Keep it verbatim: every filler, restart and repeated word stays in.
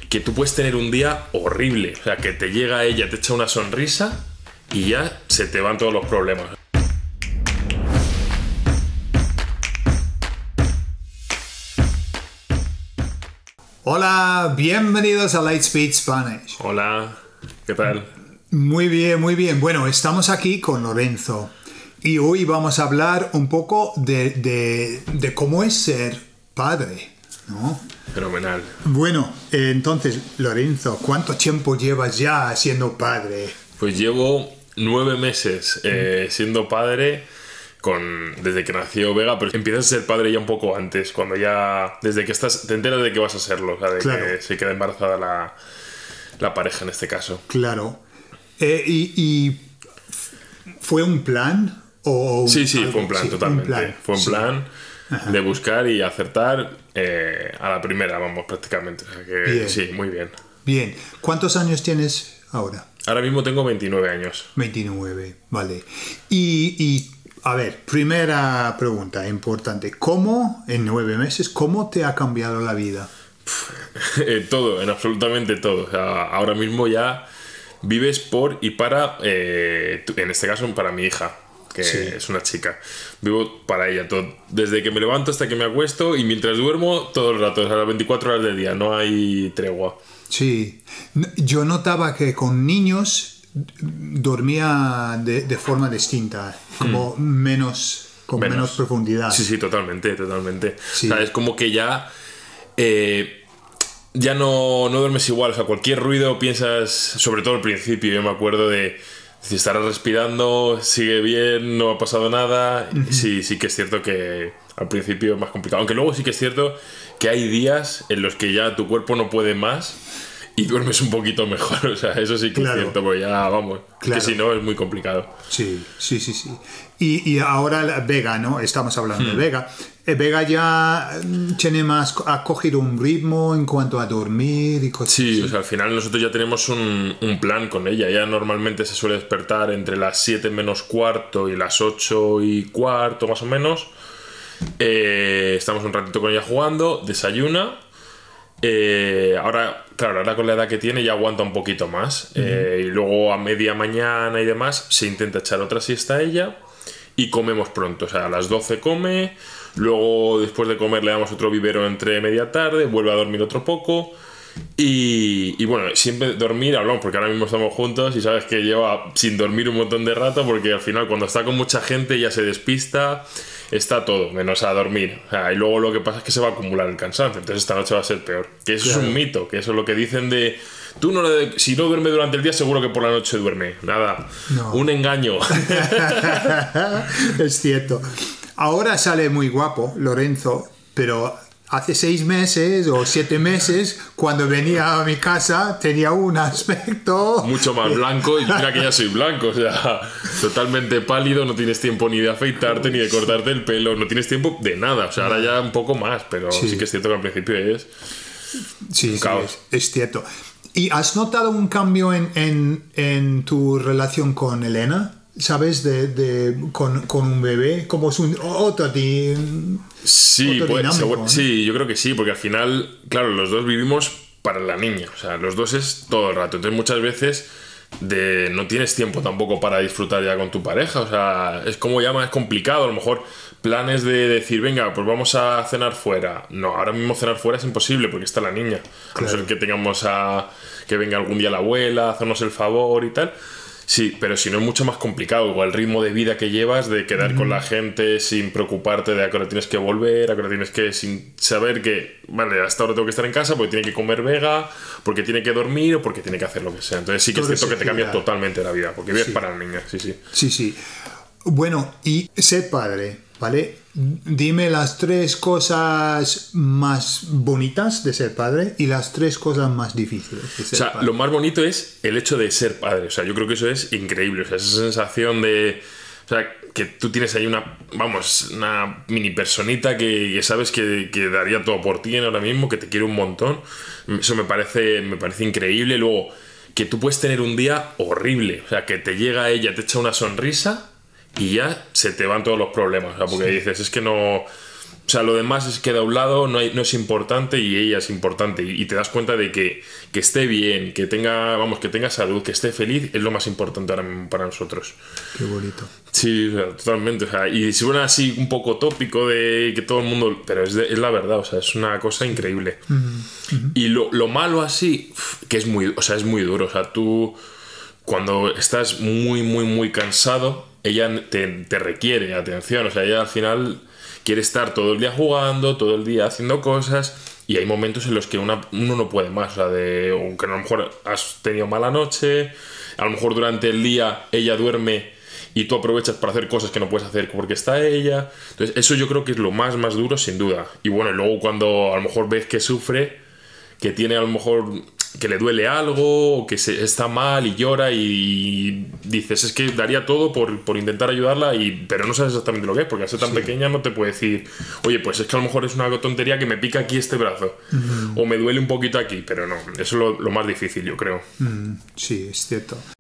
que tú puedes tener un día horrible, o sea, que te llega ella, te echa una sonrisa y ya se te van todos los problemas. Hola, bienvenidos a Lightspeed Spanish. Hola, ¿qué tal? Muy bien, muy bien. Bueno, estamos aquí con Lorenzo y hoy vamos a hablar un poco de, de, de cómo es ser padre, ¿no? Fenomenal. Bueno, eh, entonces, Lorenzo, ¿cuánto tiempo llevas ya siendo padre? Pues llevo nueve meses eh, siendo padre con, desde que nació Vega, pero empiezas a ser padre ya un poco antes, cuando ya, desde que estás, te enteras de que vas a serlo, o sea, de Claro. que se queda embarazada la, la pareja en este caso. Claro. Eh, y, y ¿fue un plan? O Sí, sí, algo? fue un plan, Sí, totalmente. un plan, Fue un sí. plan Ajá. de buscar y acertar eh, a la primera, vamos, prácticamente. O sea que Bien. sí, muy bien. Bien. ¿Cuántos años tienes ahora? Ahora mismo tengo veintinueve años. veintinueve, vale. Y, y, a ver, primera pregunta importante. ¿Cómo, en nueve meses, cómo te ha cambiado la vida? Eh, todo, en absolutamente todo. O sea, ahora mismo ya vives por y para, eh, tu- en este caso, para mi hija, que Sí. es una chica. Vivo para ella, todo, desde que me levanto hasta que me acuesto y mientras duermo, todo el rato, o sea, las veinticuatro horas del día, no hay tregua. Sí. N- Yo notaba que con niños dormía de, de forma distinta, como menos, con menos, Menos. profundidad. Sí, sí, totalmente, totalmente. Sí. O sea, es como que ya eh, ya no, no duermes igual. O sea, cualquier ruido piensas, sobre todo al principio, yo me acuerdo de si estará respirando, sigue bien, no ha pasado nada. Sí, sí que es cierto que al principio es más complicado. Aunque luego sí que es cierto que hay días en los que ya tu cuerpo no puede más y duermes un poquito mejor. O sea, eso sí que Claro. es cierto, porque ya vamos. Claro. Que si no es muy complicado. Sí, sí, sí, sí. Y, y ahora la Vega, ¿no? Estamos hablando Hmm. de Vega. Eh, Vega ya mm, tiene más, ha cogido un ritmo en cuanto a dormir y cosas Sí, así. o sea, al final nosotros ya tenemos un, un plan con ella. Ella normalmente se suele despertar entre las siete menos cuarto y las ocho y cuarto, más o menos. Eh, estamos un ratito con ella jugando, desayuna. Eh, ahora, claro, ahora con la edad que tiene ya aguanta un poquito más. Eh, y luego a media mañana y demás se intenta echar otra siesta a ella y comemos pronto. O sea, a las doce come, luego después de comer le damos otro biberón entre media tarde, vuelve a dormir otro poco. Y, y bueno, siempre dormir, hablamos, porque ahora mismo estamos juntos y sabes que lleva sin dormir un montón de rato, porque al final cuando está con mucha gente ya se despista, está todo, menos a dormir. O sea, y luego lo que pasa es que se va a acumular el cansancio, entonces esta noche va a ser peor. Que eso Claro. es un mito, que eso es lo que dicen de... Tú no le- si no duerme durante el día, seguro que por la noche duerme. Nada, No. un engaño. Es cierto. Ahora sale muy guapo Lorenzo, pero hace seis meses o siete meses, cuando venía a mi casa, tenía un aspecto... Mucho más blanco, y mira que ya soy blanco, o sea, totalmente pálido, no tienes tiempo ni de afeitarte, ni de cortarte el pelo, no tienes tiempo de nada, o sea, ahora ya un poco más, pero sí, Sí. que es cierto que al principio es... Sí, sí, caos. es, es cierto. ¿Y has notado un cambio en, en, en tu relación con Elena? ¿Sabes? De, de, con, con un bebé, como es un otro di- Sí, otro pues, dinámico, seguro- ¿no? sí, yo creo que sí, porque al final, claro, los dos vivimos para la niña, o sea, los dos es todo el rato, entonces muchas veces de, no tienes tiempo tampoco para disfrutar ya con tu pareja, o sea, es como ya más complicado, a lo mejor planes de decir, venga, pues vamos a cenar fuera. No, ahora mismo cenar fuera es imposible porque está la niña, a no Claro. ser que tengamos a que venga algún día la abuela, hacernos el favor y tal. Sí, pero si no es mucho más complicado, o el ritmo de vida que llevas de quedar con la gente sin preocuparte de a qué hora tienes que volver, a qué hora tienes que, sin saber que, vale, hasta ahora tengo que estar en casa porque tiene que comer Vega, porque tiene que dormir o porque tiene que hacer lo que sea. Entonces sí que Todo es cierto que te cambia secundar. totalmente la vida, porque vives Sí. para la niña, sí, sí. Sí, sí. Bueno, y ser padre, ¿vale? Dime las tres cosas más bonitas de ser padre y las tres cosas más difíciles de O ser sea, padre. lo más bonito es el hecho de ser padre. O sea, yo creo que eso es increíble. O sea, esa sensación de... O sea, que tú tienes ahí una... Vamos, una mini personita que, que sabes que, que daría todo por ti ahora mismo, que te quiere un montón. Eso me parece, me parece increíble. Luego, que tú puedes tener un día horrible. O sea, que te llega ella, te echa una sonrisa y ya se te van todos los problemas. O sea, porque Sí. dices, es que no... O sea, lo demás es queda a un lado, no, hay, no es importante y ella es importante. Y, y te das cuenta de que, que esté bien, que tenga, vamos, que tenga salud, que esté feliz, es lo más importante ahora mismo para nosotros. Qué bonito. Sí, o sea, totalmente. O sea, y suena así un poco tópico de que todo el mundo... Pero es, de, es la verdad, o sea, es una cosa increíble. Uh-huh. Uh-huh. Y lo, lo malo así, que es muy, o sea, es muy duro. O sea, tú cuando estás muy, muy, muy cansado, ella te, te requiere atención. O sea, ella al final quiere estar todo el día jugando, todo el día haciendo cosas, y hay momentos en los que una, uno no puede más. O sea, de, aunque a lo mejor has tenido mala noche, a lo mejor durante el día ella duerme y tú aprovechas para hacer cosas que no puedes hacer porque está ella. Entonces eso yo creo que es lo más, más duro, sin duda. Y bueno, y luego cuando a lo mejor ves que sufre, que tiene a lo mejor... que le duele algo, o que se, está mal y llora y dices, es que daría todo por, por intentar ayudarla, y, pero no sabes exactamente lo que es, porque al ser tan sí. pequeña no te puede decir, oye, pues es que a lo mejor es una tontería que me pica aquí este brazo, uh-huh. o me duele un poquito aquí, pero no, eso es lo, lo más difícil, yo creo. Uh-huh. Sí, es cierto.